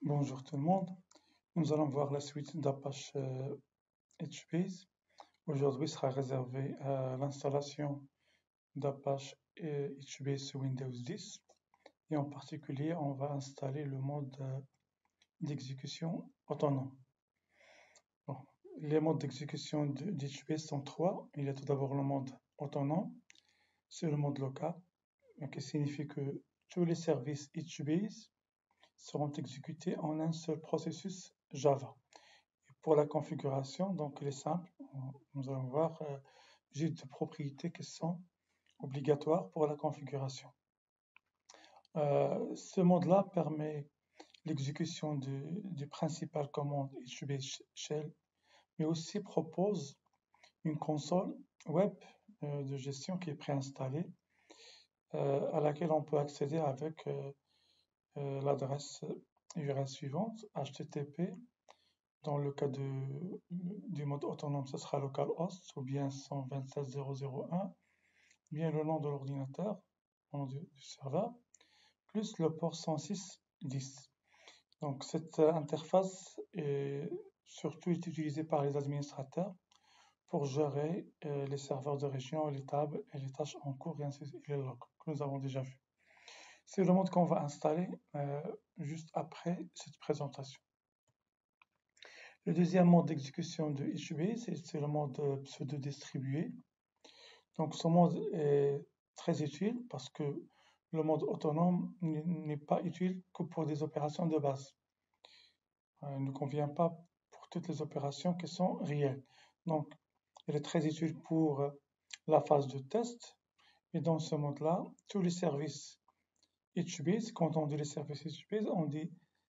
Bonjour tout le monde, nous allons voir la suite d'Apache HBase. Aujourd'hui sera réservé à l'installation d'Apache HBase sur Windows 10 et en particulier on va installer le mode d'exécution autonome. Bon, les modes d'exécution d'HBase sont trois. Il y a tout d'abord le mode autonome, c'est le mode local, qui signifie que tous les services HBase seront exécutés en un seul processus Java. Pour la configuration, donc elle est simple. Nous allons voir juste des propriétés qui sont obligatoires pour la configuration. Ce mode-là permet l'exécution du principal commande HBase Shell, mais aussi propose une console web de gestion qui est préinstallée, à laquelle on peut accéder avec l'adresse URL suivante, http. Dans le cas du mode autonome, ce sera localhost ou bien 127.0.0.1, bien le nom de l'ordinateur, le nom du serveur, plus le port 106.10. Donc cette interface est surtout utilisée par les administrateurs pour gérer les serveurs de région, les tables et les tâches en cours et ainsi de suite, les logs que nous avons déjà vu. C'est le mode qu'on va installer juste après cette présentation. Le deuxième mode d'exécution de HBase, c'est le mode pseudo-distribué. Donc ce mode est très utile parce que le mode autonome n'est pas utile que pour des opérations de base. Il ne convient pas pour toutes les opérations qui sont réelles. Donc il est très utile pour la phase de test. Et dans ce mode-là, tous les services HBase, quand on dit les services HBase, on dit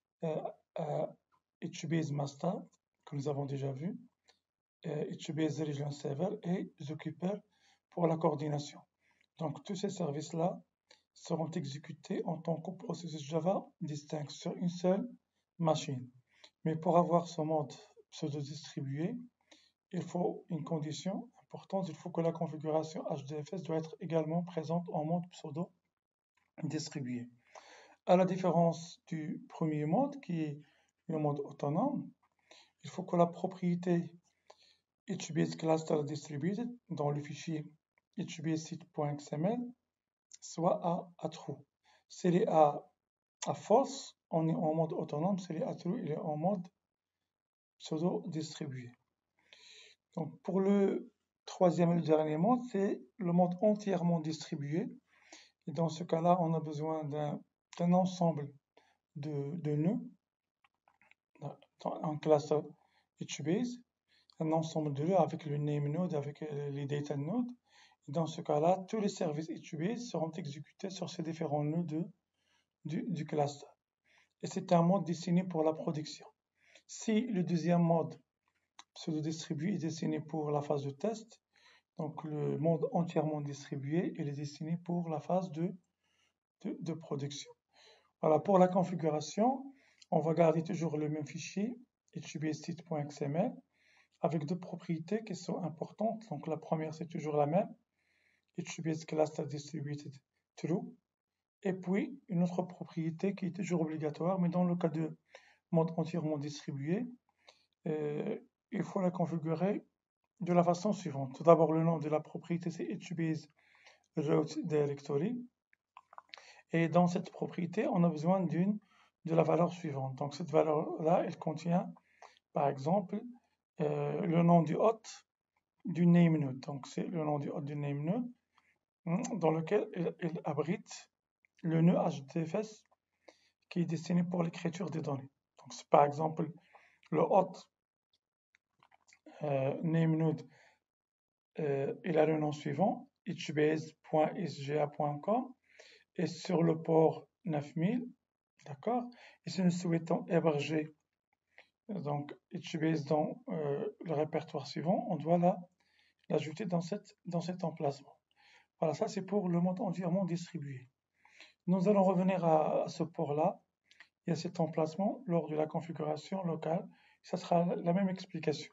HBase Master, que nous avons déjà vu, HBase Region Server et Zookeeper pour la coordination. Donc tous ces services-là seront exécutés en tant que processus Java distinct sur une seule machine. Mais pour avoir ce mode pseudo-distribué, il faut une condition importante, il faut que la configuration HDFS doit être également présente en mode pseudo-distribué. À la différence du premier mode, qui est le mode autonome, il faut que la propriété HBase Cluster Distributed dans le fichier hbase-site.xml soit à true. S'il est à false, on est en mode autonome. S'il est à true, il est en mode pseudo-distribué. Donc pour le troisième et le dernier mode, c'est le mode entièrement distribué. Et dans ce cas-là, on a besoin d'un ensemble de nœuds, un cluster HBase, un ensemble de nœuds avec le name node, avec les data nodes. Et dans ce cas-là, tous les services HBase seront exécutés sur ces différents nœuds du cluster. Et c'est un mode destiné pour la production. Si le deuxième mode pseudo-distribué est destiné pour la phase de test, donc le mode entièrement distribué il est destiné pour la phase de production. Voilà, pour la configuration, on va garder toujours le même fichier, hbase-site.xml, avec deux propriétés qui sont importantes. Donc la première, c'est toujours la même, HBase Cluster Distributed True. Et puis, une autre propriété qui est toujours obligatoire, mais dans le cas de mode entièrement distribué, il faut la configurer de la façon suivante. Tout d'abord, le nom de la propriété, c'est HBase Root Directory. Et dans cette propriété, on a besoin de la valeur suivante. Donc cette valeur-là, elle contient, par exemple, le nom du hôte du name node. Donc c'est le nom du hôte du name node dans lequel il abrite le nœud HDFS qui est destiné pour l'écriture des données. Donc c'est par exemple le hôte name node, il a le nom suivant, hbase.sga.com, et sur le port 9000, d'accord. Et si nous souhaitons héberger donc HBase dans le répertoire suivant, on doit l'ajouter dans cet emplacement. Voilà, ça c'est pour le mode entièrement distribué. Nous allons revenir à ce port-là et à cet emplacement lors de la configuration locale. Ça sera la même explication.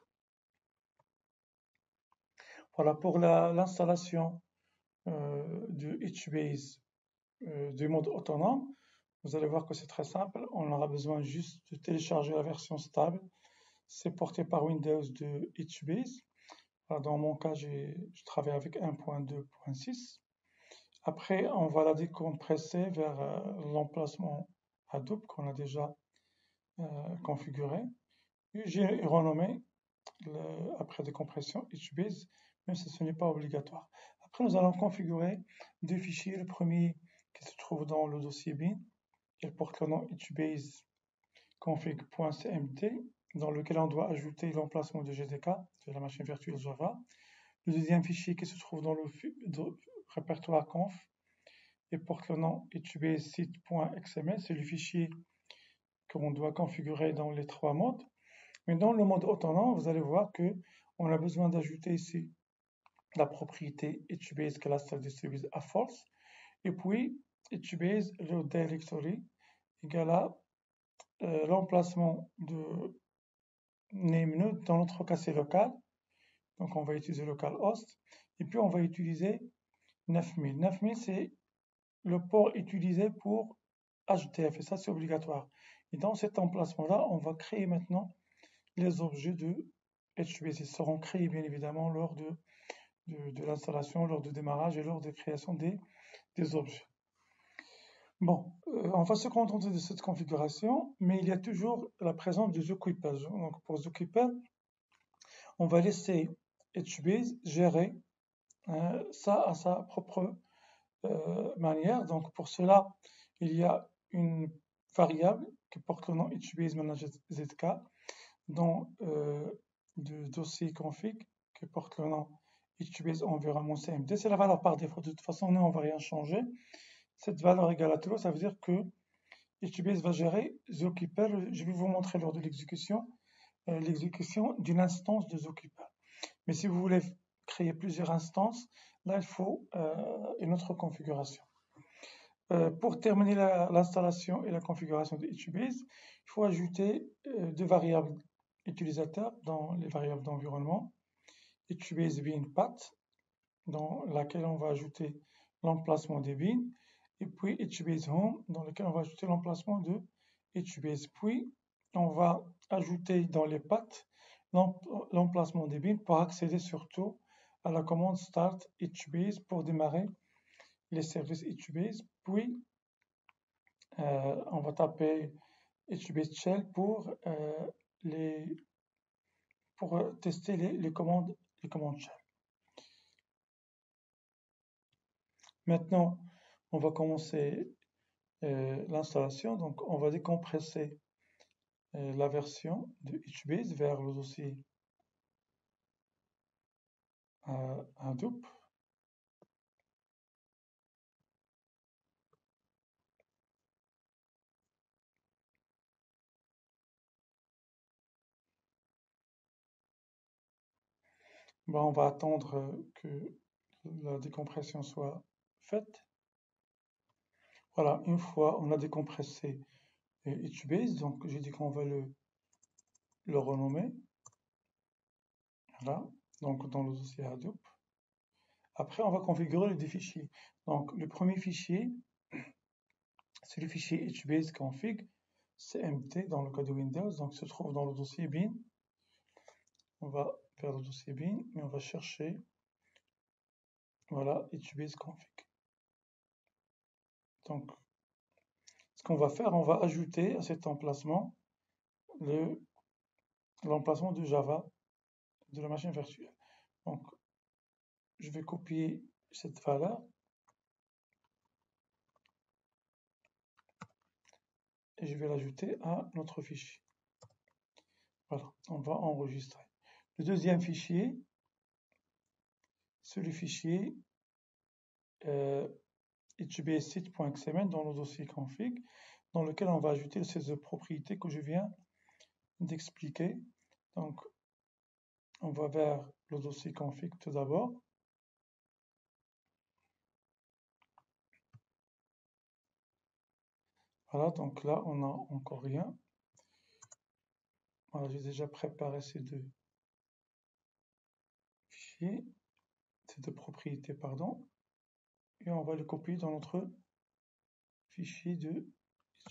Voilà, pour l'installation de HBase du mode autonome, Vous allez voir que c'est très simple. On aura besoin juste de télécharger la version stable. C'est porté par Windows de HBase. Dans mon cas, je travaille avec 1.2.6. Après, on va la décompresser vers l'emplacement Hadoop qu'on a déjà configuré. J'ai renommé après décompression HBase, même si ce n'est pas obligatoire. Après, nous allons configurer deux fichiers. Le premier qui se trouve dans le dossier bin, il porte le nom HBase config.cmt, dans lequel on doit ajouter l'emplacement de GDK, de la machine virtuelle Java. Le deuxième fichier qui se trouve dans le répertoire conf, il porte le nom HBase site.xml, c'est le fichier qu'on doit configurer dans les trois modes. Mais dans le mode autonome, vous allez voir que on a besoin d'ajouter ici la propriété HBase Cluster Distributed à false, et puis HBase Load Directory égale à l'emplacement de name node, dans notre cas c'est local, donc on va utiliser localhost, et puis on va utiliser 9000. 9000 c'est le port utilisé pour HDF, et ça c'est obligatoire. Et dans cet emplacement-là, on va créer maintenant les objets de HBase. Ils seront créés bien évidemment lors de l'installation, lors du démarrage et lors de création des objets. Bon, on va se contenter de cette configuration, mais il y a toujours la présence du Zookeeper. Donc pour Zookeeper, on va laisser HBase gérer ça à sa propre manière. Donc pour cela, il y a une variable qui porte le nom HBase Manager ZK dans le dossier config qui porte le nom HBase Environment CMD. C'est la valeur par défaut. De toute façon, nous, on ne va rien changer. Cette valeur égale à true, ça veut dire que HBase va gérer Zookeeper. Je vais vous montrer lors de l'exécution d'une instance de Zookeeper. Mais si vous voulez créer plusieurs instances, là, il faut une autre configuration. Pour terminer l'installation et la configuration de HBase, il faut ajouter deux variables utilisateurs dans les variables d'environnement. HBase bin path, dans laquelle on va ajouter l'emplacement des bins, et puis HBase home, dans lequel on va ajouter l'emplacement de HBase. Puis, on va ajouter dans les paths l'emplacement des bins pour accéder surtout à la commande start HBase pour démarrer les services HBase. Puis, on va taper HBase shell pour tester les commandes shell. Maintenant, on va commencer l'installation. Donc, on va décompresser la version de HBase vers le dossier Hadoop. On va attendre que la décompression soit faite. Voilà, une fois on a décompressé HBase, donc j'ai dit qu'on va le renommer. Voilà, donc dans le dossier Hadoop. Après, on va configurer les fichiers. Donc, le premier fichier, c'est le fichier HBase config CMT dans le cas de Windows, donc se trouve dans le dossier bin. On va vers le dossier bin et on va chercher, voilà, HBase config. Donc, ce qu'on va faire, on va ajouter à cet emplacement l'emplacement de Java de la machine virtuelle. Donc, je vais copier cette valeur et je vais l'ajouter à notre fichier. Voilà, on va enregistrer. Le deuxième fichier, c'est le fichier hbase-site.xml dans le dossier config, dans lequel on va ajouter ces propriétés que je viens d'expliquer. Donc, on va vers le dossier config tout d'abord. Voilà, donc là, on n'a encore rien. Voilà, j'ai déjà préparé ces deux fichiers, ces deux propriétés, pardon. Et on va les copier dans notre fichier de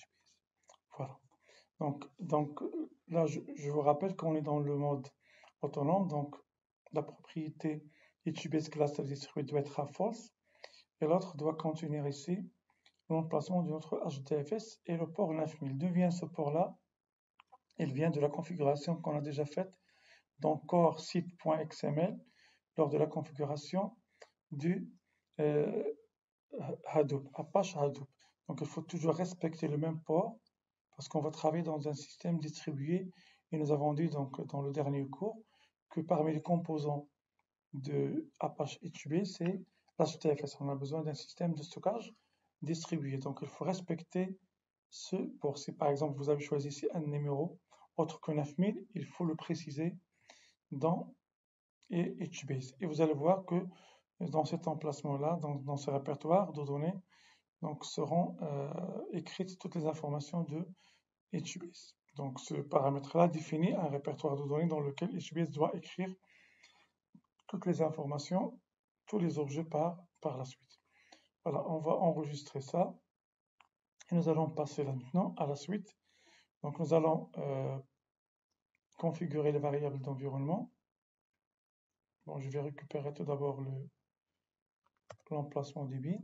Voilà. Donc là, je vous rappelle qu'on est dans le mode autonome, donc la propriété HBase cluster distribué doit être à false, et l'autre doit contenir ici l'emplacement de notre HDFS et le port 9000. D'où vient ce port-là? Il vient de la configuration qu'on a déjà faite dans core site.xml lors de la configuration du euh, Hadoop, Apache Hadoop. Donc il faut toujours respecter le même port parce qu'on va travailler dans un système distribué et nous avons dit donc dans le dernier cours que parmi les composants de Apache HBase, c'est l'HDFS. On a besoin d'un système de stockage distribué. Donc il faut respecter ce port. Si par exemple vous avez choisi ici un numéro autre que 9000, il faut le préciser dans HBase. Et vous allez voir que dans cet emplacement-là, dans ce répertoire de données, donc seront écrites toutes les informations de HBase. Donc ce paramètre-là définit un répertoire de données dans lequel HBase doit écrire toutes les informations, tous les objets par la suite. Voilà, on va enregistrer ça et nous allons passer là maintenant à la suite. Donc nous allons configurer les variables d'environnement. Bon, je vais récupérer tout d'abord l'emplacement des bins.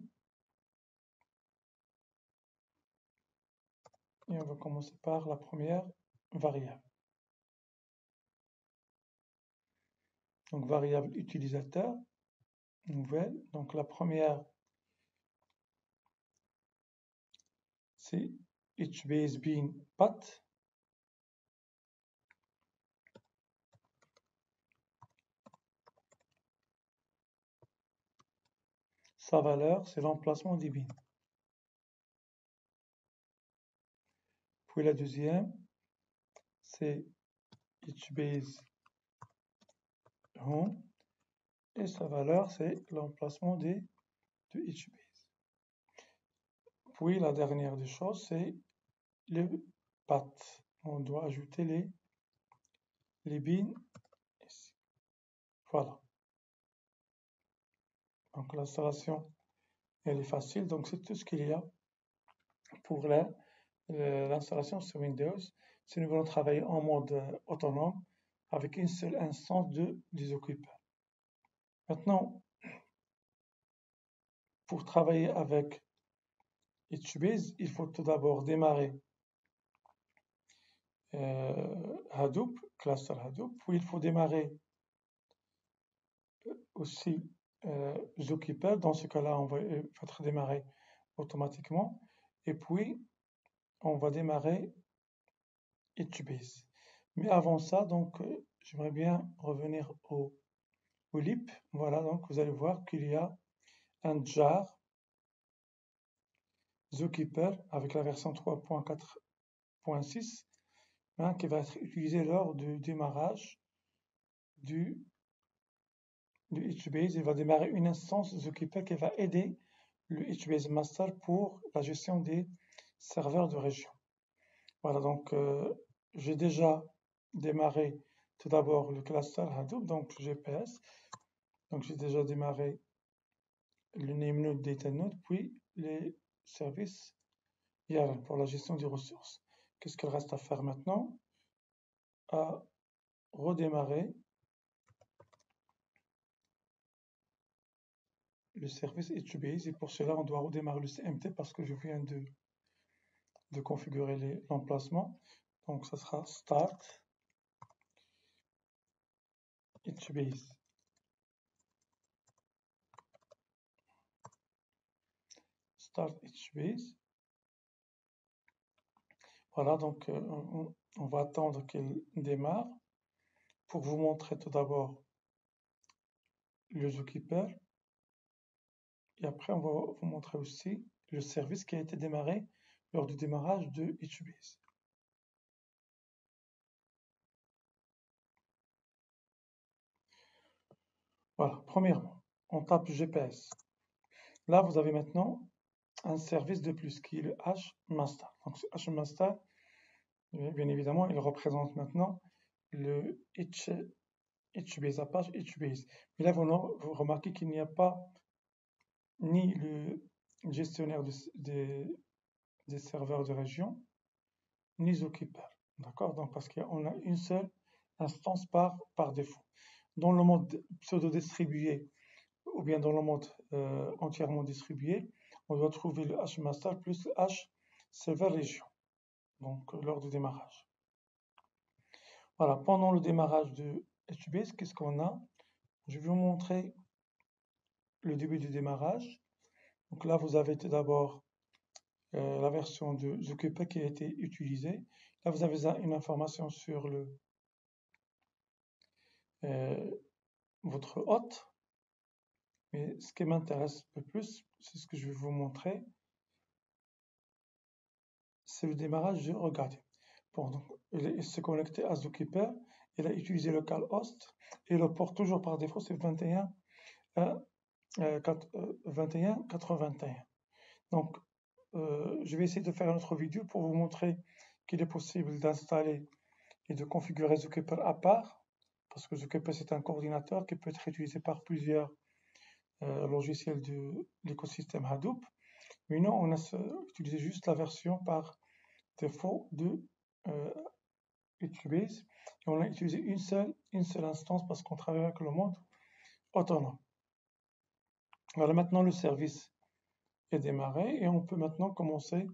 Et on va commencer par la première variable. Donc variable utilisateur, nouvelle. Donc la première, c'est HBase bin path. Sa valeur, c'est l'emplacement des bins. Puis la deuxième, c'est HBase home. Et sa valeur, c'est l'emplacement de HBase. Puis la dernière des choses, c'est le path. On doit ajouter les bins ici. Voilà. Donc l'installation, elle est facile. Donc c'est tout ce qu'il y a pour l'installation sur Windows. Si nous voulons travailler en mode autonome avec une seule instance des occupants. Maintenant, pour travailler avec HBase, il faut tout d'abord démarrer Hadoop, cluster Hadoop, puis il faut démarrer aussi Zookeeper. Dans ce cas-là, on va être démarré automatiquement. Et puis, on va démarrer HBase. Mais avant ça, donc, j'aimerais bien revenir au lib. Voilà, donc vous allez voir qu'il y a un jar Zookeeper avec la version 3.4.6 hein, qui va être utilisé lors du démarrage du HBase. Il va démarrer une instance Zookeeper qui va aider le HBase Master pour la gestion des serveurs de région. Voilà, donc j'ai déjà démarré tout d'abord le cluster Hadoop, donc GPS. Donc j'ai déjà démarré le nameNode, DataNode, puis les services YARN pour la gestion des ressources. Qu'est-ce qu'il reste à faire maintenant? À redémarrer le service HBase et pour cela on doit redémarrer le CMT parce que je viens de configurer l'emplacement. Donc ça sera start HBase. Start HBase. Voilà, donc on va attendre qu'il démarre pour vous montrer tout d'abord le Zookeeper. Et après, on va vous montrer aussi le service qui a été démarré lors du démarrage de HBase. Voilà, premièrement, on tape GPS. Là, vous avez maintenant un service de plus qui est le HMaster. Donc, ce HMaster, bien évidemment, il représente maintenant le HBase, Apache HBase. Mais là, vous remarquez qu'il n'y a pas ni le gestionnaire des serveurs de région, ni zookeeper. D'accord? Donc, parce qu'on a une seule instance par défaut. Dans le mode pseudo-distribué ou bien dans le mode entièrement distribué, on doit trouver le hmaster plus le hserver region, donc lors du démarrage. Voilà, pendant le démarrage de HBase, qu'est-ce qu'on a? Je vais vous montrer le début du démarrage. Donc là, vous avez tout d'abord la version de zookeeper qui a été utilisée. Là, vous avez une information sur votre hôte. Mais ce qui m'intéresse le plus, c'est ce que je vais vous montrer, c'est le démarrage de regarder. Bon, donc, il s'est connecté à Zookeeper, il a utilisé localhost, et le port toujours par défaut, c'est 21.81. Donc, je vais essayer de faire une autre vidéo pour vous montrer qu'il est possible d'installer et de configurer Zookeeper à part, parce que Zookeeper, c'est un coordinateur qui peut être utilisé par plusieurs logiciels de l'écosystème Hadoop. Mais non, on a utilisé juste la version par défaut de HBase et on a utilisé une seule instance parce qu'on travaille avec le mode autonome. Voilà, maintenant le service est démarré et on peut maintenant commencer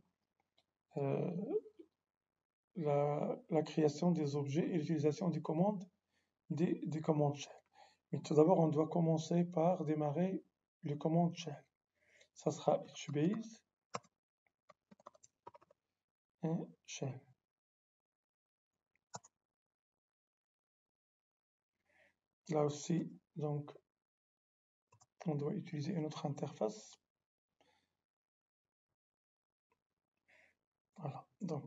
la création des objets et l'utilisation des commandes des commandes shell. Mais tout d'abord, on doit commencer par démarrer les commandes shell. Ça sera HBase et shell. Là aussi, donc, on doit utiliser une autre interface. Voilà, donc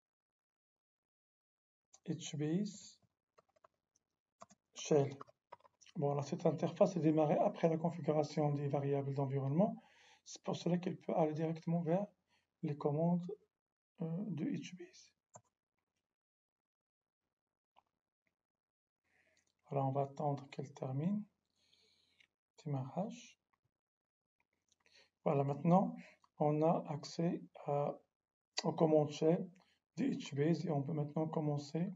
HBase shell. Bon, là, cette interface est démarrée après la configuration des variables d'environnement. C'est pour cela qu'elle peut aller directement vers les commandes de HBase. Voilà, on va attendre qu'elle termine. Démarrage. Voilà, maintenant, on a accès aux commandes shell de HBase et on peut maintenant commencer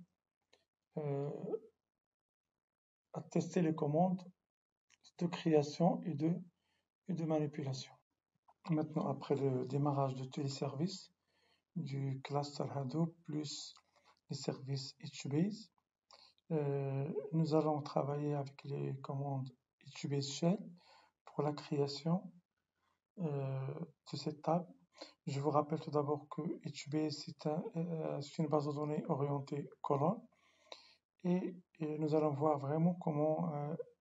à tester les commandes de création et de manipulation. Maintenant, après le démarrage de tous les services du cluster Hadoop plus les services HBase, nous allons travailler avec les commandes HBase Shell pour la création de cette table. Je vous rappelle tout d'abord que HBase c'est une base de données orientée colonne et nous allons voir vraiment comment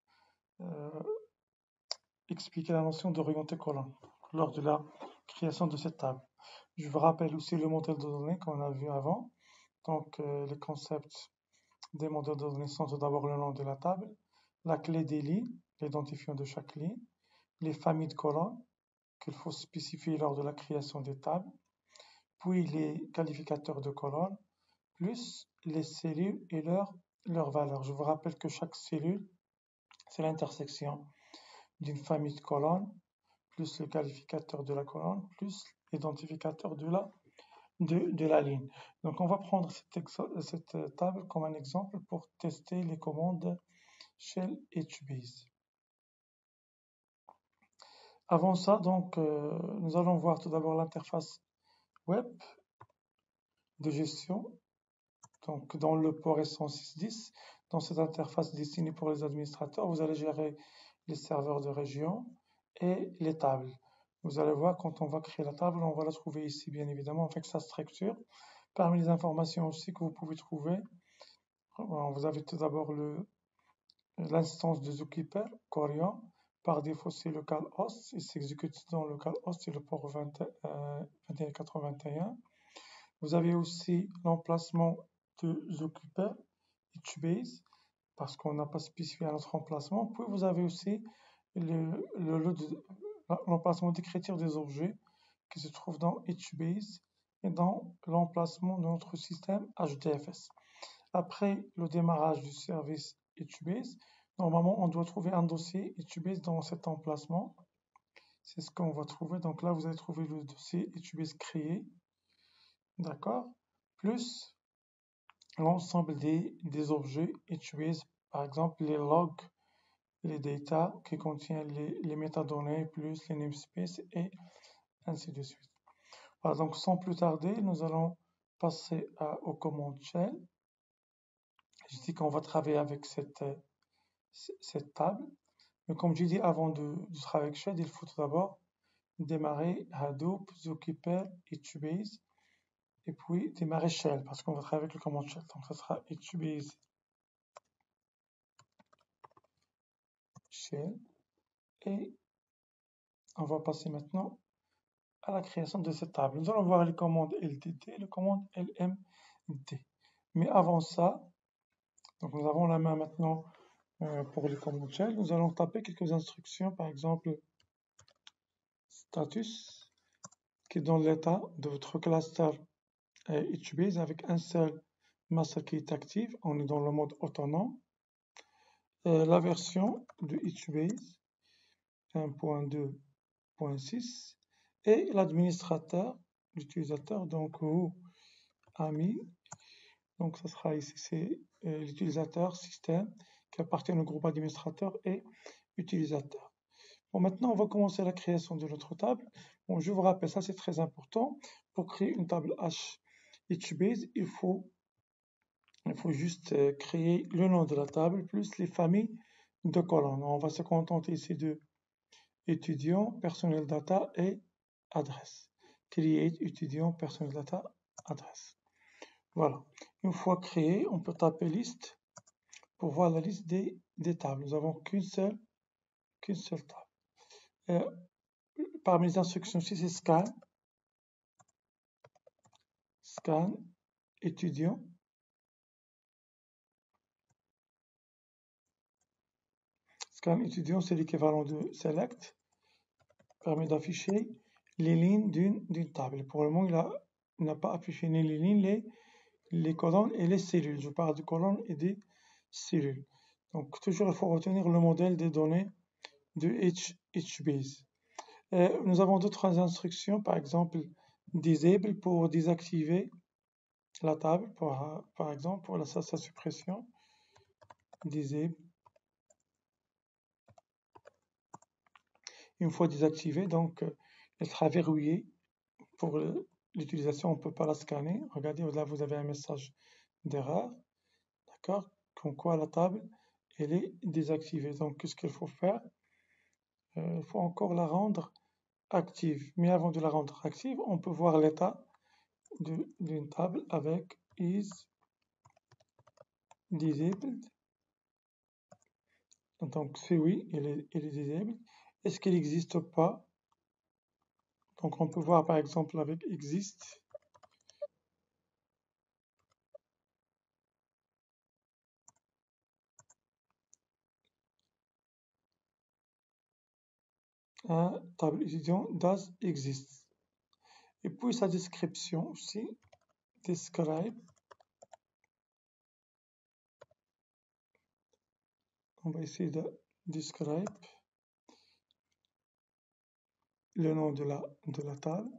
expliquer la notion d'orienté colonne lors de la création de cette table. Je vous rappelle aussi le modèle de données qu'on a vu avant. Donc, les concepts des modèles de données sont tout d'abord le nom de la table, la clé des lignes, l'identifiant de chaque ligne, les familles de colonnes qu'il faut spécifier lors de la création des tables, puis les qualificateurs de colonnes, plus les cellules et leurs valeurs. Je vous rappelle que chaque cellule, c'est l'intersection d'une famille de colonnes, plus le qualificateur de la colonne, plus l'identificateur de la ligne. Donc on va prendre cette table comme un exemple pour tester les commandes shell HBase. Avant ça, donc, nous allons voir tout d'abord l'interface web de gestion. Donc dans le port S106.10, dans cette interface destinée pour les administrateurs, vous allez gérer les serveurs de région et les tables. Vous allez voir, quand on va créer la table, on va la trouver ici, bien évidemment, avec sa structure. Parmi les informations aussi que vous pouvez trouver, vous avez tout d'abord l'instance de Zookeeper, Corian. Par défaut, c'est localhost. Il s'exécute dans localhost, c'est le port 21.81. Vous avez aussi l'emplacement de Zookeeper, HBase, parce qu'on n'a pas spécifié notre emplacement. Puis vous avez aussi l'emplacement d'écriture des objets qui se trouve dans HBase et dans l'emplacement de notre système HDFS. Après le démarrage du service HBase, normalement on doit trouver un dossier HBase dans cet emplacement. C'est ce qu'on va trouver. Donc là, vous allez trouver le dossier HBase créé. D'accord? plus l'ensemble des objets HBase, par exemple les logs, les data qui contiennent les métadonnées, plus les namespaces et ainsi de suite. Voilà, donc sans plus tarder, nous allons passer aux commandes shell. Je dis qu'on va travailler avec cette table. Mais comme j'ai dit, avant de travailler avec shell, il faut tout d'abord démarrer Hadoop, Zookeeper, HBase, et puis démarrer shell, parce qu'on va travailler avec le commande shell. Donc ça sera HBase shell. Et on va passer maintenant à la création de cette table. Nous allons voir les commandes LTT et les commandes LMD. Mais avant ça, donc nous avons la main maintenant pour les commandes shell. Nous allons taper quelques instructions, par exemple status, qui donne l'état de votre cluster HBase avec un seul master qui est actif. On est dans le mode autonome. La version de HBase 1.2.6 et l'administrateur, l'utilisateur, donc ou ami. Donc ça sera ici, c'est l'utilisateur système qui appartient au groupe administrateur et utilisateur. Bon, maintenant on va commencer la création de notre table. Bon, je vous rappelle, ça c'est très important. Pour créer une table HBase, il faut juste créer le nom de la table plus les familles de colonnes. On va se contenter ici de étudiant, personnel data et adresse. Create étudiant, personnel data, adresse. Voilà. Une fois créé, on peut taper liste pour voir la liste des tables. Nous n'avons qu'une seule table. Parmi les instructions ici, c'est scan, étudiant. Scan étudiant, c'est l'équivalent de select. Permet d'afficher les lignes d'une table. Pour le moment, il n'a pas affiché ni les lignes, les colonnes et les cellules. Je parle de colonnes et des cellules. Donc, toujours, il faut retenir le modèle des données de HBase. Nous avons d'autres instructions, par exemple, disable pour désactiver la table, par exemple, pour sa suppression. Disable. Une fois désactivée, donc, elle sera verrouillée pour l'utilisation, on ne peut pas la scanner. Regardez, là, vous avez un message d'erreur. D'accord? Comme quoi la table, elle est désactivée. Donc, qu'est-ce qu'il faut faire? Il faut encore la rendre active. Mais avant de la rendre active, on peut voir l'état d'une table avec is disabled. Donc, c'est oui, elle est disabled. Est-ce qu'elle n'existe pas? Donc, on peut voir par exemple avec exist. Un table étudiant does exist. Et puis sa description aussi, describe. On va essayer de describe le nom de la table.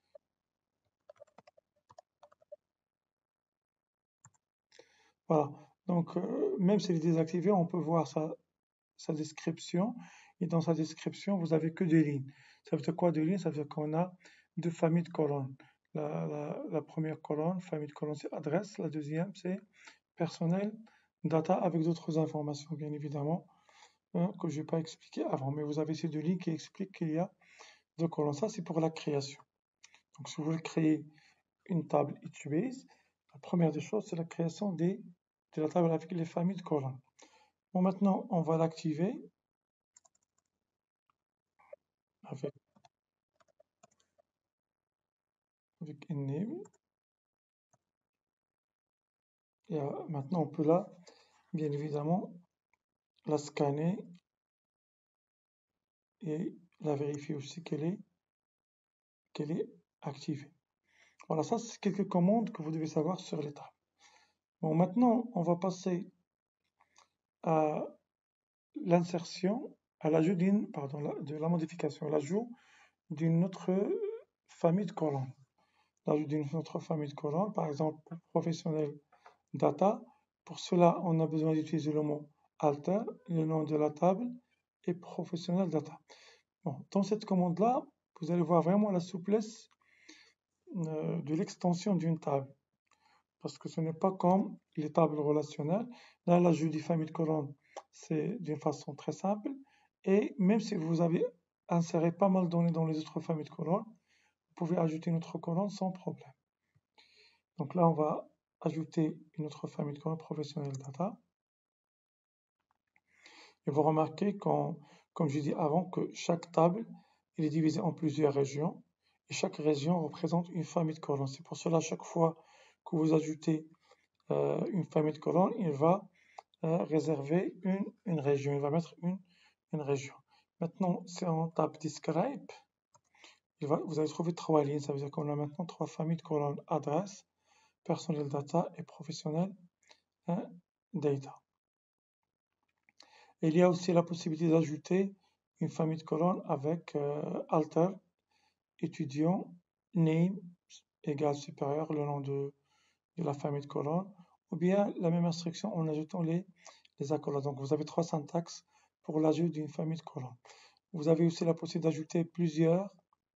Voilà. Donc, même si elle est désactivée, on peut voir sa description. Et dans sa description, vous avez que deux lignes. Ça veut dire quoi deux lignes? Ça veut dire qu'on a deux familles de colonnes. La première colonne, famille de colonnes, c'est adresse. La deuxième, c'est personnel, data, avec d'autres informations, bien évidemment, que je n'ai pas expliqué avant. Mais vous avez ces deux lignes qui expliquent qu'il y a deux colonnes. Ça, c'est pour la création. Donc, si vous voulez créer une table HBase, la première des choses, c'est la création de la table avec les familles de colonnes. Bon, maintenant, on va l'activer avec enable. Et maintenant, on peut bien évidemment, la scanner et la vérifier aussi qu'elle est activée. Voilà, ça, c'est quelques commandes que vous devez savoir sur les tables. Bon, maintenant, on va passer à l'insertion, à l'ajout de la modification, à l'ajout d'une autre famille de colonnes. l'ajout d'une autre famille de colonnes, par exemple pour professionnel data. Pour cela, on a besoin d'utiliser le mot alter, le nom de la table et professionnel data. Bon, dans cette commande-là, vous allez voir vraiment la souplesse de l'extension d'une table. Parce que ce n'est pas comme les tables relationnelles. Là, l'ajout des familles de colonnes, c'est d'une façon très simple. Et même si vous avez inséré pas mal de données dans les autres familles de colonnes, vous pouvez ajouter une autre colonne sans problème. Donc là, on va ajouter une autre famille de colonnes professionnelle data. Et vous remarquez, comme j'ai dit avant, que chaque table elle est divisée en plusieurs régions. Et chaque région représente une famille de colonnes. C'est pour cela, à chaque fois que vous ajoutez une famille de colonnes, il va réserver une région. Il va mettre une région. Maintenant, si on tape describe, vous allez trouver 3 lignes. Ça veut dire qu'on a maintenant 3 familles de colonnes adresse, personnel data et professionnel data. Il y a aussi la possibilité d'ajouter une famille de colonnes avec alter, étudiant, name égale supérieur, le nom de la famille de colonnes, ou bien la même instruction en ajoutant les accolades. Donc vous avez 3 syntaxes pour l'ajout d'une famille de colonnes. Vous avez aussi la possibilité d'ajouter plusieurs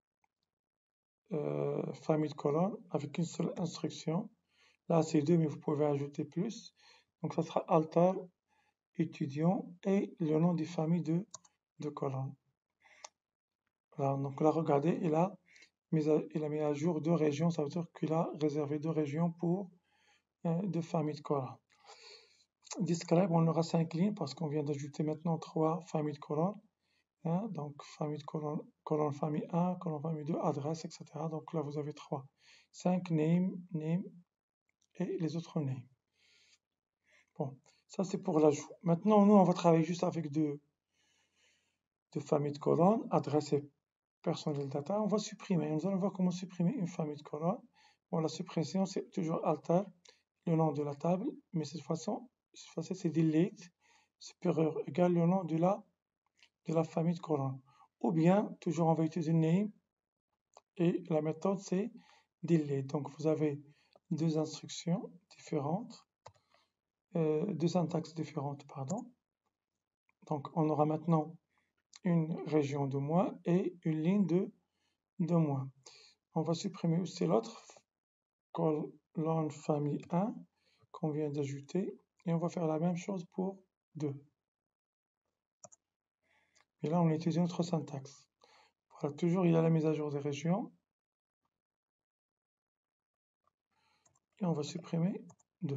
familles de colonnes avec une seule instruction. Là c'est 2, mais vous pouvez ajouter plus. Donc ça sera alter, étudiant et le nom des familles de colonnes. Voilà, donc là regardez, il a mis à jour 2 régions, ça veut dire qu'il a réservé 2 régions pour 2 familles de colonnes. Describe, on aura 5 lignes parce qu'on vient d'ajouter maintenant 3 familles de colonnes. Donc famille de colonne famille 1, colonne famille 2, adresse, etc. Donc là vous avez 5 name et les autres names. Bon, ça c'est pour l'ajout. Maintenant nous on va travailler juste avec deux familles de colonnes, adresse et personnel data. On va supprimer, nous allons voir comment supprimer une famille de colonnes. Bon, la suppression c'est toujours alter, le nom de la table, mais cette fois-ci c'est delete, supérieur égale le nom de la famille de colonnes. Ou bien, toujours on va utiliser name et la méthode c'est delete. Donc vous avez deux instructions différentes, deux syntaxes différentes, pardon. Donc on aura maintenant une région de moins et une ligne de moins. On va supprimer aussi l'autre colonne famille 1 qu'on vient d'ajouter et on va faire la même chose pour 2. Et là on utilise notre syntaxe. Voilà, toujours il y a la mise à jour des régions. Et on va supprimer 2.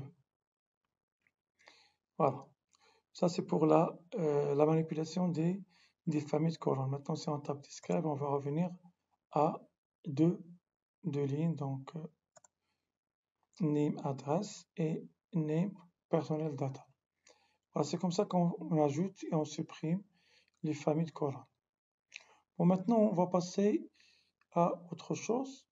Voilà. Ça, c'est pour la manipulation des familles de colonnes. Maintenant, si on tape describe, on va revenir à deux lignes, donc name adresse et name personnel data. Voilà, c'est comme ça qu'on ajoute et on supprime les familles de colonnes. Bon, maintenant, on va passer à autre chose.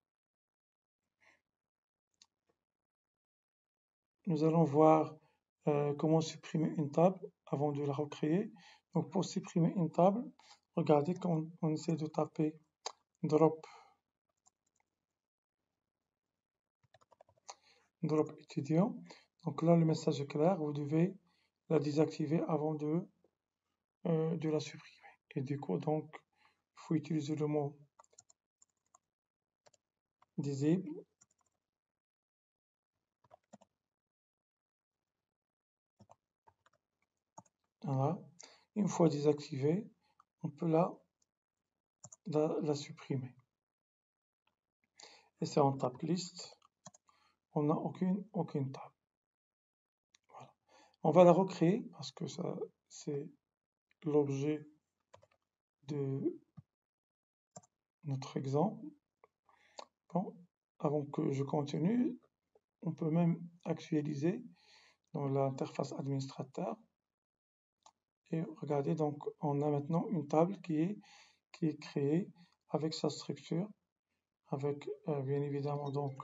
Nous allons voir comment supprimer une table avant de la recréer. Donc pour supprimer une table, regardez quand on essaie de taper drop étudiant. Donc là le message est clair, vous devez la désactiver avant de la supprimer. Et du coup donc il faut utiliser le mot disable. Voilà. Une fois désactivée, on peut la supprimer. Et c'est en tape liste, on n'a aucune table. Voilà. On va la recréer parce que ça c'est l'objet de notre exemple. Bon, avant que je continue, on peut même actualiser dans l'interface administrateur. Et regardez, donc on a maintenant une table qui est créée avec sa structure, avec bien évidemment donc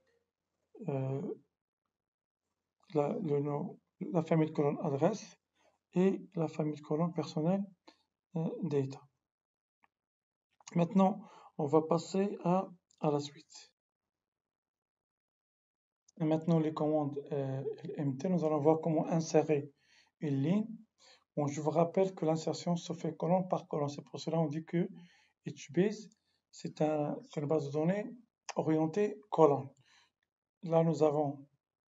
le nom, la famille de colonne adresse et la famille de colonne personnel data. Maintenant, on va passer à la suite. Et maintenant, les commandes LMT, nous allons voir comment insérer une ligne. Bon, je vous rappelle que l'insertion se fait colonne par colonne. C'est pour cela qu'on dit que HBase, c'est une base de données orientée colonne. Là, nous avons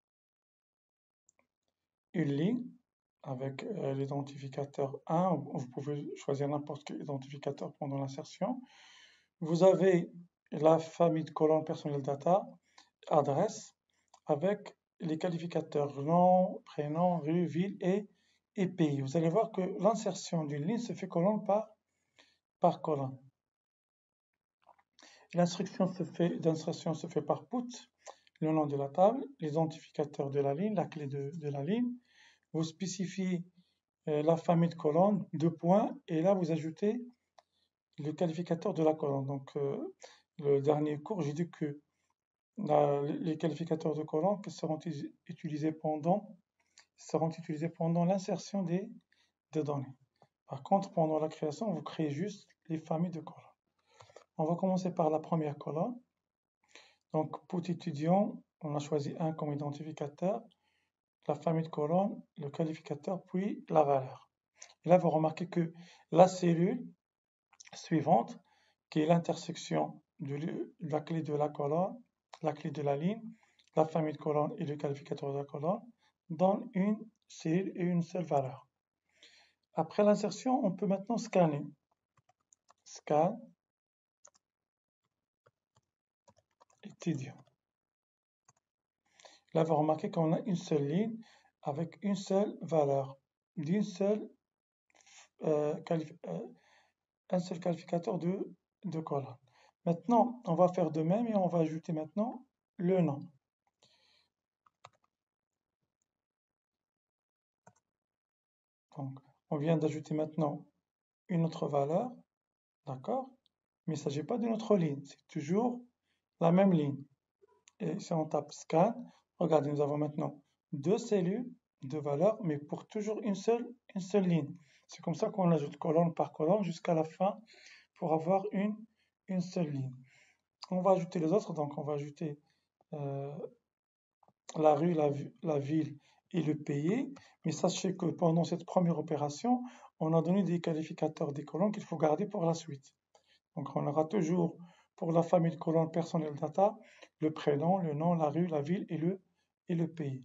une ligne avec l'identificateur 1. Vous pouvez choisir n'importe quel identificateur pendant l'insertion. Vous avez la famille de colonnes personnel data, adresse, avec les qualificateurs nom, prénom, rue, ville et pays. Vous allez voir que l'insertion d'une ligne se fait colonne par colonne. L'instruction d'insertion se fait par put, le nom de la table, l'identificateur de la ligne, la clé de la ligne. Vous spécifiez la famille de colonnes, 2 points, et là vous ajoutez le qualificateur de la colonne. Donc le dernier cours, j'ai dit que les qualificateurs de colonne seront utilisés pendant l'insertion des données. Par contre, pendant la création, vous créez juste les familles de colonnes. On va commencer par la première colonne. Donc, pour étudiant, on a choisi un comme identificateur, la famille de colonnes, le qualificateur, puis la valeur. Et là, vous remarquez que la cellule suivante, qui est l'intersection de la clé de la colonne, la clé de la ligne, la famille de colonnes et le qualificateur de la colonne, donne une cellule et une seule valeur. Après l'insertion, on peut maintenant scanner. Scan, étudiant. Là, vous remarquez qu'on a une seule ligne avec une seule valeur, un seul qualificateur de colonne. Maintenant, on va faire de même et on va ajouter maintenant le nom. Donc, on vient d'ajouter maintenant une autre valeur, d'accord? Mais il ne s'agit pas d'une autre ligne, c'est toujours la même ligne. Et si on tape scan, regardez, nous avons maintenant 2 cellules, 2 valeurs, mais pour toujours une seule ligne. C'est comme ça qu'on ajoute colonne par colonne jusqu'à la fin pour avoir une seule ligne. On va ajouter les autres, donc on va ajouter la rue, la ville et le pays. Mais sachez que pendant cette première opération, on a donné des qualificateurs des colonnes qu'il faut garder pour la suite. Donc on aura toujours pour la famille de colonnes personnel data, le prénom, le nom, la rue, la ville et le pays.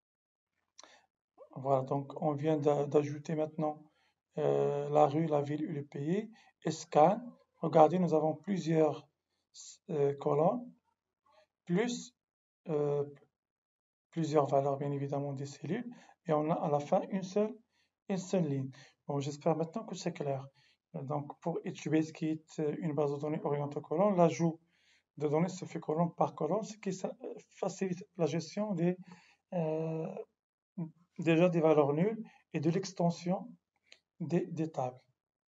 Voilà, donc on vient d'ajouter maintenant la rue, la ville et le pays. Et scan, regardez, nous avons plusieurs colonnes, plus plusieurs valeurs bien évidemment des cellules, et on a à la fin une seule ligne. Bon, j'espère maintenant que c'est clair. Donc pour HBase qui est une base de données orientée colonne, l'ajout de données se fait colonne par colonne, ce qui facilite la gestion déjà des valeurs nulles et de l'extension des tables.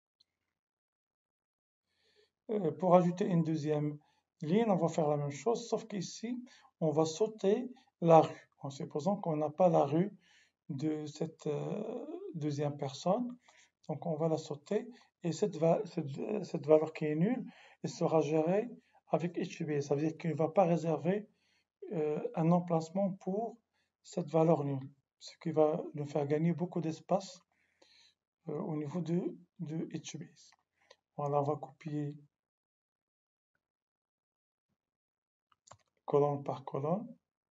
Pour ajouter une deuxième ligne, on va faire la même chose, sauf qu'ici, on va sauter la rue, en supposant qu'on n'a pas la rue de cette deuxième personne. Donc on va la sauter, et cette valeur qui est nulle, elle sera gérée avec HBase. Ça veut dire qu'il ne va pas réserver un emplacement pour cette valeur nulle, ce qui va nous faire gagner beaucoup d'espace au niveau de HBase. Voilà, on va copier colonne par colonne.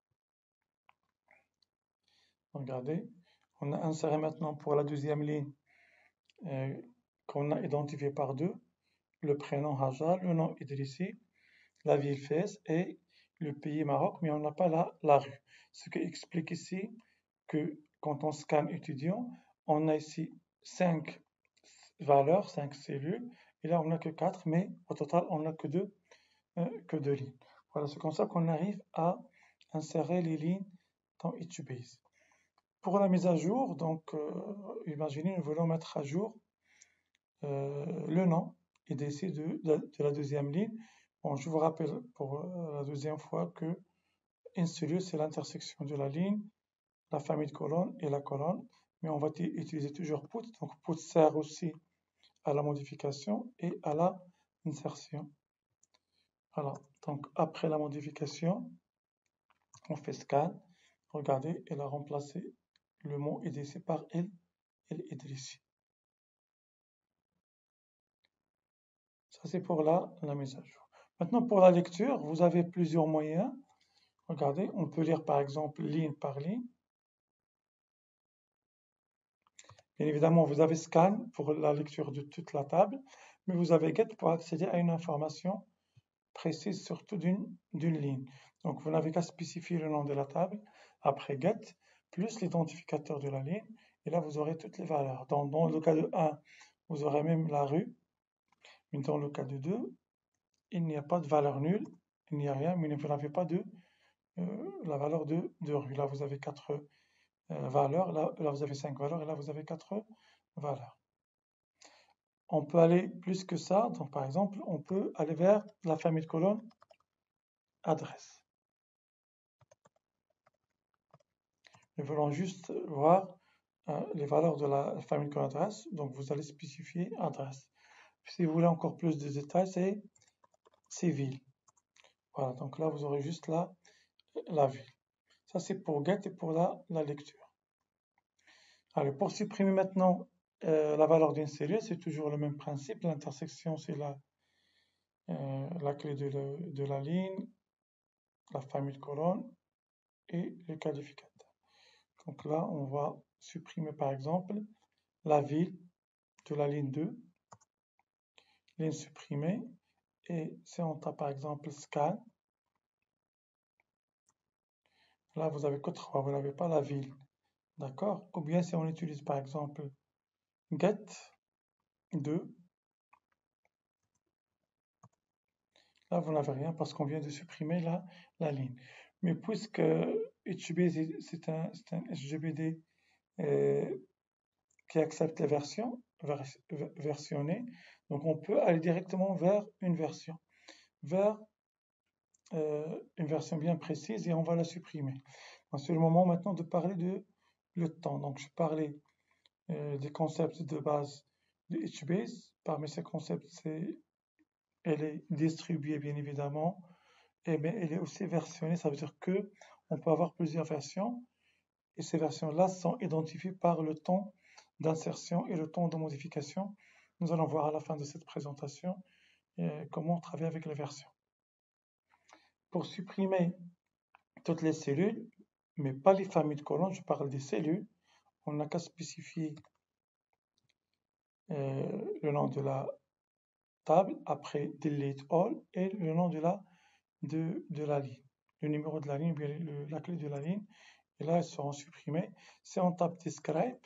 Regardez, on a inséré maintenant pour la deuxième ligne qu'on a identifié par 2, le prénom Haja, le nom Idrissi, la ville Fès et le pays Maroc, mais on n'a pas la rue. Ce qui explique ici que quand on scanne étudiant, on a ici 5 valeurs, 5 cellules, et là on n'a que 4, mais au total on n'a que 2 lignes. Voilà, c'est comme ça qu'on arrive à insérer les lignes dans HBase. Pour la mise à jour, donc imaginez nous voulons mettre à jour le nom IDC de la deuxième ligne. Bon, je vous rappelle pour la deuxième fois que une cellule c'est l'intersection de la ligne, la famille de colonnes et la colonne, mais on va utiliser toujours put. Donc put sert aussi à la modification et à la insertion. Voilà, donc après la modification, on fait scan, regardez, elle a remplacé le mot EDC par elle Idrissi. Ça, c'est pour la mise à jour. Maintenant, pour la lecture, vous avez plusieurs moyens. Regardez, on peut lire par exemple ligne par ligne. Bien évidemment, vous avez scan pour la lecture de toute la table, mais vous avez get pour accéder à une information précise surtout d'une ligne. Donc, vous n'avez qu'à spécifier le nom de la table, après get, plus l'identificateur de la ligne, et là, vous aurez toutes les valeurs. Dans le cas de 1, vous aurez même la rue, mais dans le cas de 2, il n'y a pas de valeur nulle, il n'y a rien, mais vous n'avez pas la valeur de rue. Là, vous avez 4 valeurs, là, vous avez 5 valeurs, et là, vous avez 4 valeurs. On peut aller plus que ça, donc par exemple, on peut aller vers la famille de colonnes adresse. Nous voulons juste voir les valeurs de la famille de colonnes adresse, donc vous allez spécifier adresse. Si vous voulez encore plus de détails, c'est ville. Voilà, donc là, vous aurez juste la ville. Ça, c'est pour get et pour la lecture. Allez, pour supprimer maintenant la valeur d'une cellule, c'est toujours le même principe. L'intersection, c'est la clé de la ligne, la famille de colonnes et le qualificateur. Donc là, on va supprimer par exemple la ville de la ligne 2, ligne supprimée, et si on tape par exemple scan, là vous avez que 3, vous n'avez pas la ville. D'accord? Ou bien si on utilise par exemple get 2, là vous n'avez rien parce qu'on vient de supprimer la ligne. Mais puisque HB c'est un SGBD qui accepte les versions versionnées, donc on peut aller directement vers une version, vers une version bien précise et on va la supprimer. C'est le moment maintenant de parler de le temps. Donc je parlais des concepts de base de HBase. Parmi ces concepts, elle est distribuée bien évidemment, et bien elle est aussi versionnée. Ça veut dire que on peut avoir plusieurs versions et ces versions-là sont identifiées par le temps d'insertion et le temps de modification. Nous allons voir à la fin de cette présentation comment on travaille avec les versions. Pour supprimer toutes les cellules, mais pas les familles de colonnes, je parle des cellules, on n'a qu'à spécifier le nom de la table, après delete all, et le nom de la ligne, le numéro de la ligne, bien la clé de la ligne, et là elles seront supprimées. Si on tape describe,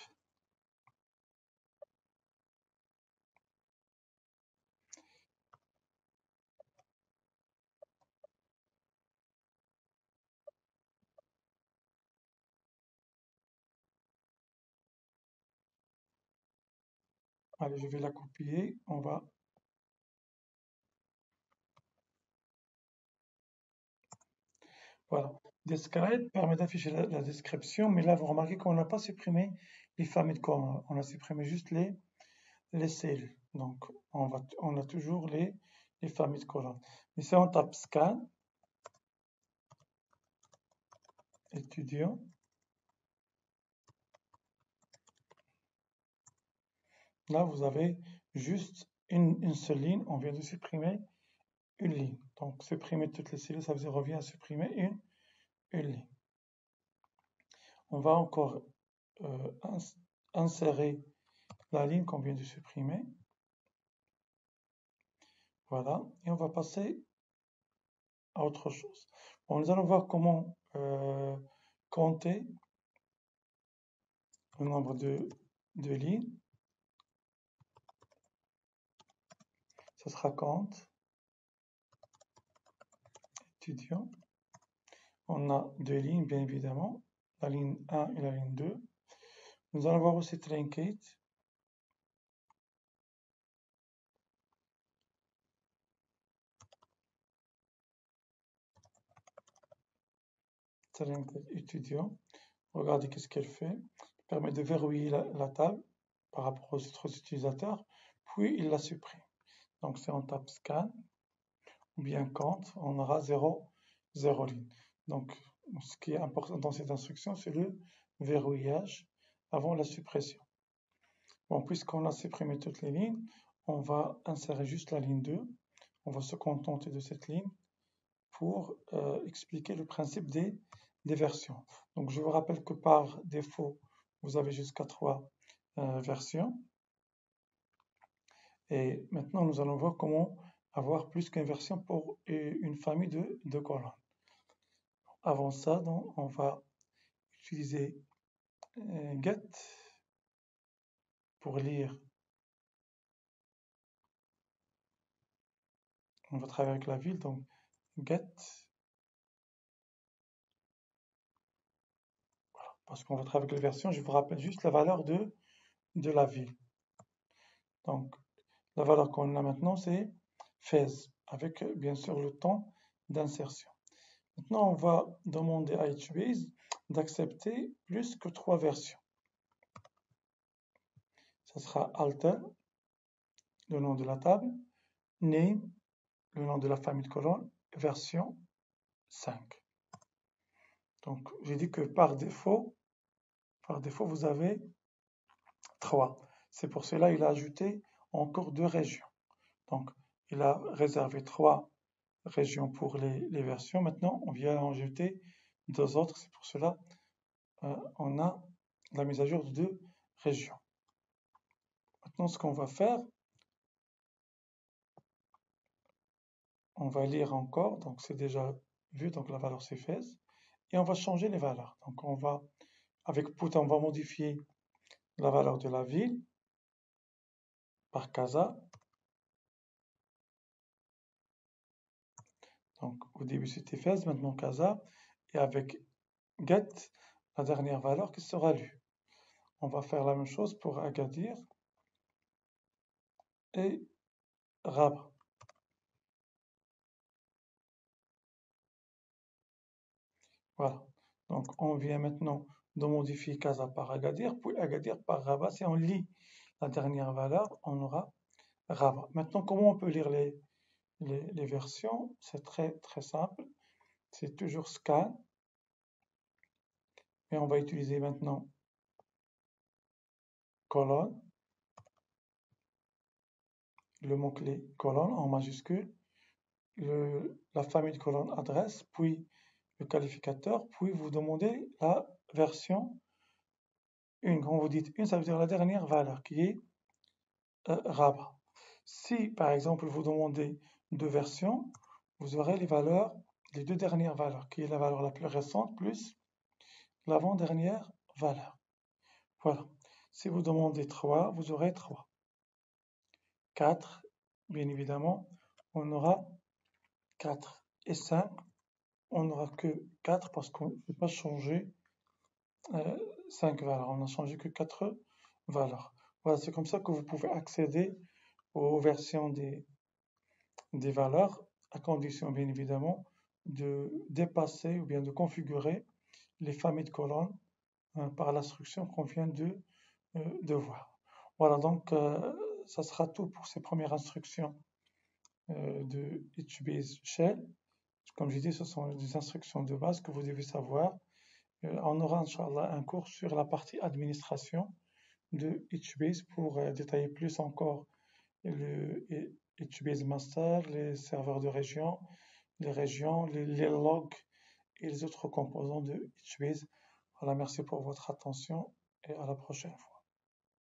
allez, je vais la copier, on va. Voilà. Describe permet d'afficher la description, mais là, vous remarquez qu'on n'a pas supprimé les familles de colonnes. On a supprimé juste les cellules. Donc, on a toujours les familles de colonnes. Mais si on tape scan, étudiant, là, vous avez juste une seule ligne. On vient de supprimer une ligne. Donc, supprimer toutes les cellules, ça veut dire revient à supprimer une ligne. On va encore insérer la ligne qu'on vient de supprimer. Voilà. Et on va passer à autre chose. Bon, nous allons voir comment compter le nombre de lignes. Ce sera compte étudiant. On a 2 lignes, bien évidemment, la ligne 1 et la ligne 2. Nous allons voir aussi truncate. Truncate étudiant. Regardez qu'est-ce qu'elle fait. Elle permet de verrouiller la table par rapport aux autres utilisateurs, puis il la supprime. Donc si on tape scan ou bien compte, on aura 0 ligne. Donc, ce qui est important dans cette instruction, c'est le verrouillage avant la suppression. Bon, puisqu'on a supprimé toutes les lignes, on va insérer juste la ligne 2. On va se contenter de cette ligne pour expliquer le principe des versions. Donc, je vous rappelle que par défaut, vous avez jusqu'à 3 versions. Et maintenant, nous allons voir comment avoir plus qu'une version pour une famille de colonnes. Avant ça, donc, on va utiliser get pour lire. On va travailler avec la ville, donc get, voilà, parce qu'on va travailler avec les versions, je vous rappelle juste la valeur de la ville. Donc, la valeur qu'on a maintenant, c'est phase, avec bien sûr le temps d'insertion. Maintenant, on va demander à HBase d'accepter plus que 3 versions. Ça sera alter, le nom de la table, name, le nom de la famille de colonnes, version 5. Donc, j'ai dit que par défaut, vous avez 3. C'est pour cela qu'il a ajouté encore 2 régions. Donc, il a réservé 3 régions pour les versions. Maintenant, on vient ajouter 2 autres. C'est pour cela on a la mise à jour de 2 régions. Maintenant, ce qu'on va faire, on va lire encore. Donc, c'est déjà vu. Donc, la valeur c'est phase. Et on va changer les valeurs. Donc, on va, avec put, on va modifier la valeur de la ville par casa. Donc, au début, c'était phase, maintenant casa. Et avec get, la dernière valeur qui sera lue. On va faire la même chose pour Agadir et Rabat. Voilà. Donc, on vient maintenant de modifier casa par Agadir, puis Agadir par Rabat. Si on lit la dernière valeur, on aura Rabat. Maintenant, comment on peut lire les versions? C'est très, très simple. C'est toujours scan. Et on va utiliser maintenant colonne, le mot-clé colonne en majuscule, la famille de colonne adresse, puis le qualificateur, puis vous demandez la version 1. Quand vous dites 1, ça veut dire la dernière valeur qui est Rabat. Si par exemple vous demandez 2 versions, vous aurez les 2 dernières valeurs, qui est la valeur la plus récente plus l'avant-dernière valeur. Voilà. Si vous demandez 3, vous aurez 3. 4, bien évidemment, on aura 4. Et 5, on n'aura que 4 parce qu'on ne peut pas changer 5 valeurs. On n'a changé que 4 valeurs. Voilà, c'est comme ça que vous pouvez accéder aux versions des valeurs, à condition bien évidemment de dépasser ou bien de configurer les familles de colonnes par l'instruction qu'on vient de voir. Voilà, donc ça sera tout pour ces premières instructions de HBase Shell. Comme je dis, ce sont des instructions de base que vous devez savoir. On aura, Inch'Allah, un cours sur la partie administration de HBase pour détailler plus encore le HBase Master, les serveurs de région, les logs et les autres composants de HBase. Voilà, merci pour votre attention et à la prochaine fois.